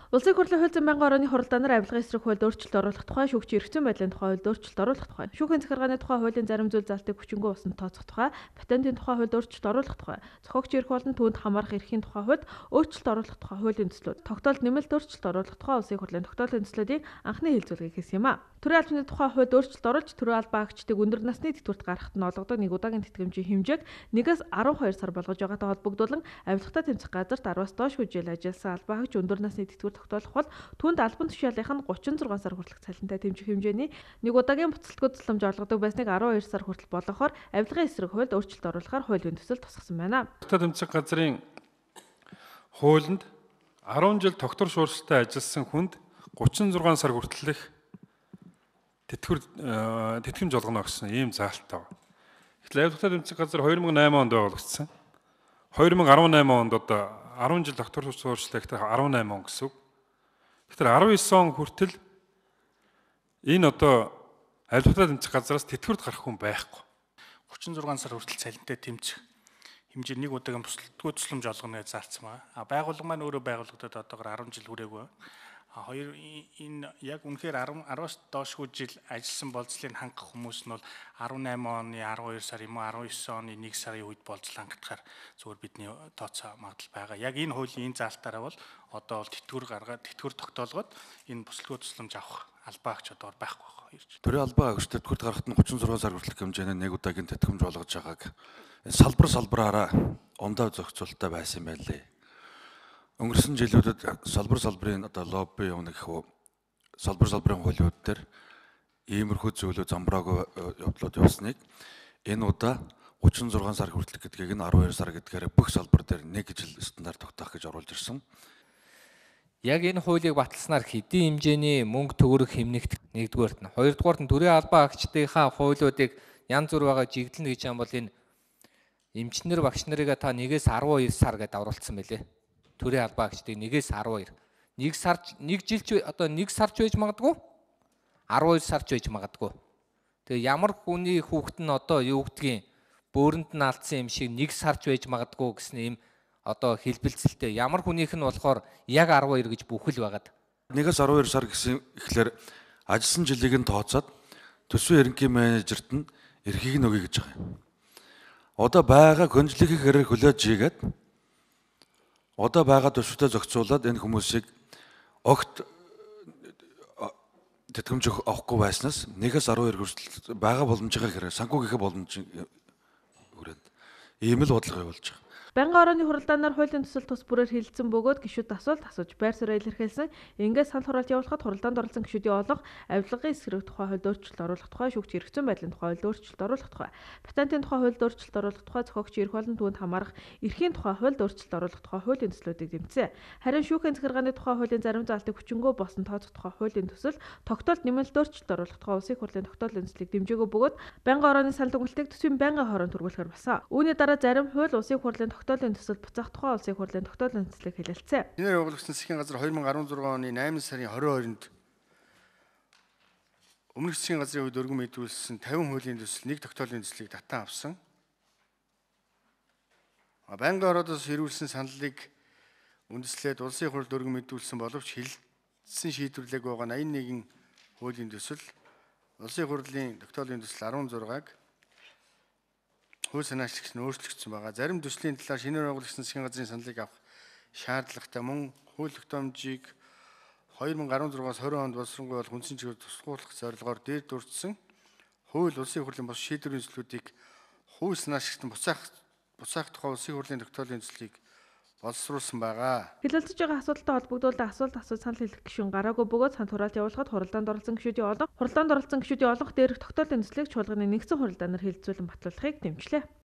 Улсын хурлын хууль зүйн байнгын орооны хуралдаанаар авилгын эсрэг хуульд өөрчлөлт оруулах тухай, шүүгчийн эрх зүйн байдлын тухай хуульд өөрчлөлт оруулах тухай, шүүхийн захиргааны тухай хуулийн зарим зүйл залтыг хүчингүй усан тооцох тухай, патентын тухай хуульд өөрчлөлт оруулах тухай, зохиогчийн эрх болон түүнд хамаарах эрхийн тухай хуульд өөрчлөлт оруулах тухай хуулийн төслүүд, тогтоолд нэмэлт өөрчлөлт оруулах тухай улсын хурлын тогтоолын төслүүдийн анхны хэлэлцүүлгийг хийсэн юм а. Төрийн албаны тухай хуульд өөрчлөлт оруулж төрийн албан агчдыг өндөр насны тэтгэврт гаргахад нь олгодог нэг удаагийн тэтгэмжийн хэмжээг 1-12 сар болгож байгаатай холбогдуулан авилгатай тэмцэх газарт 10-аас доош жил ажилласан албан агч өндөр насны тэтгэвэр тогтоолох бол түүнд албан тушаалынх нь 36 сар хүртэлх цалинтай тэмцэх хэмжээний нэг удаагийн буцалтгүй тусламж олгодог байсныг 12 сар хүртэл болгохоор авилгын эсрэг хуульд өөрчлөлт оруулахаар хуулийн төсөл тусгасан байна. Тэмцэх газрын хуулинд 10 жил тогтвор шууршилтай ажилласан хүнд 36 сар хүртэлх тэтгэмж олгоно гэсэн ийм заалттай байна. Тэгэхээр авилгатай тэмцэх газар 2008 онд байгуулагдсан. 2018 онд одоо 10 жил тогтвор шууршилтай гэхдээ 18 он гэсэн үг. Тэгэхээр 19 он хүртэл энэ одоо авилгатай тэмцэх газраас тэтгэврт гарах хүн байхгүй. 36 сар хүртэл цалинтай тэмцэх хэмжээ нэг удаагийн буцалтгүй тусламж олгоно гэж заалцсан байна. Байгууллага маань өөрөө байгуулагдаад одоогоор 10 жил хүрээгүй. Хоёр энэ яг үнэхээр 10-аас доошгүй жил ажилласан болцлыг хангах хүмүүс нь бол 18 оны 12 сар юм уу 19 оны 1 сарын үед болцол хангахаар зөвхөн бидний тооцоо магадлал байгаа. Яг энэ хуулийн энэ заалтаараа бол одоо бол тэтгэвэр тогтоолгоод энэ буцалтгүй тусламж авах албан агч одоо байхгүй байна. Төрийн албан агч тэтгэврт гарахад нь 36 сар хүртэлх хэмжээний нэг удаагийн тэтгэмж болгож байгааг салбараараа ондоо зохицуулалттай байсан юм байлээ. Өнгөрсөн жилүүдэд салбарын одоо лобби явна гэх үү салбарын хуулиуд дээр иймэрхүү зүйлүүд замбраагүй явдлууд явсныг энэ удаа 36 сар хүртэлх гэдгийг нь 12 сар гэдгээр бүх салбар дээр нэг жил стандарт тогтоох гэж оруулж ирсэн. Яг энэ хуулийг баталснаар хэдийн хэмжээний мөнгө төгрөг хэмнэгдэх нэгдүгээрт нь хоёрдугаарт нь төрийн албан агчдынхаа хуулиудыг янз бүр байгаа жигдэлнэ гэж юм бол энэ эмчнэр багш нарыг та 1-12 сар гэдээ авруулсан байлээ. Төрийн албан агчдыг 1-12 нэг жилч одоо 1 сарч байж магадгүй 12 сарч байж магадгүй. Тэгээ ямар хүний хүүхэд нь одоо юу гэдгийг бөөрөнд нь алдсан юм шиг 1 сарч байж магадгүй гэсэн юм одоо хэлбэлцэлтэй. Ямар хүнийх нь болохоор яг 12 гэж бүхэл байгаад. 1-12 сар гэсэн ихлээр ажилласан жилийг нь тооцоод төсвийн ерөнхий менежерт нь эрхийг нь өгье гэж байгаа юм. Одоо байгаа конжлигийн хэрэг хүлээж хийгээд одоо байгаа төсвөдөө зохицуулаад энэ хүмүүсийг огт тэтгэмж авахгүй байснаас 1-12 хүртэл байгаа боломжтой хэрэг санхүүгийнхээ боломж хүрээнд ийм л бодлого явуулж байгаа. Байнгын орооны хуралдаанаар хуулийн төсөл тус бүрээр хэлэлцэн бөгөөд гишүүд асуулт асууж байр суурь илэрхийлсэн. Ингээд санал хураалт явуулахад хуралдаанд оролцсон гишүүдийн олонх авилгын эсрэг тухай хуульд өөрчлөлт оруулах тухай, шүүгчийн эрх зүйн байдлын тухай хуульд өөрчлөлт оруулах тухай, патентын тухай хуульд өөрчлөлт оруулах тухай, зохиогчийн эрх болон түүнд хамаарах эрхийн тухай хуульд өөрчлөлт оруулах тухай хуулийн төслүүдийг тэмцээ. Харин шүүхийн захиргааны тухай хуулийн зарим залтыг хүчингүй босон тооцох тухай хуулийн төсөл, тогтоолд нэмэлт өөрчлөлт оруулах тухай улсын хурлын тогтоолын төслийг дэмжээгөө бөгөөд байнгын орооны санал дүгнэлтийг төсвийн байнгын хороонд хүргүүлэхээр болсон. Үүний дараа зарим хууль улсын хурлын тогтоолын төсөл буцаах тухай улсын хурлын тогтоолын төслийг хэлэлцээ. Энээр явуулагдсан засгийн газар 2016 оны 8 сарын 22-нд өмнөх засгийн газрын үед өргөн мэдүүлсэн 50 хуулийн төсөл нэг тогтоолын төслийг татан авсан. Байнгын ороодоос ирүүлсэн саналыг үндэслээд улсын хурлд өргөн мэдүүлсэн боловч хэлэлцсэн шийдвэрлэг байгаа 81 хуулийн төсөл улсын хурлын тогтоолын төсөл 16-г хууль санаачлагч нь өөрчлөгдсөн байгаа. Зарим төслийн талаар шинээр байгуулагдсан засгийн газрын саналыг авах шаардлагатай мөн хууль тогтоомжийг 2016-аас 20 онд боловсронгуй бол хүнсэн чигээр тусгуулах зорилгоор дээр дурдсан хууль улсын хурлын бос шийдвэрийн төслүүдийг хууль санаачлагчд нь буцаах тухай улсын хурлын тогтоолын төслийг боловсруулсан байгаа. Хэлэлцэж байгаа асуудалтай холбогдуулаад асуулт санал хэлэх гишүүн гараагүй бөгөөд санал хураалт явуулахад хуралдаанд оролцсон гишүүдийн олонх дээрх тогтоолын төслийг чуулганы нэгдсэн хуралдаанаар хэлэлцүүлэн батлуулахыг дэмжлээ.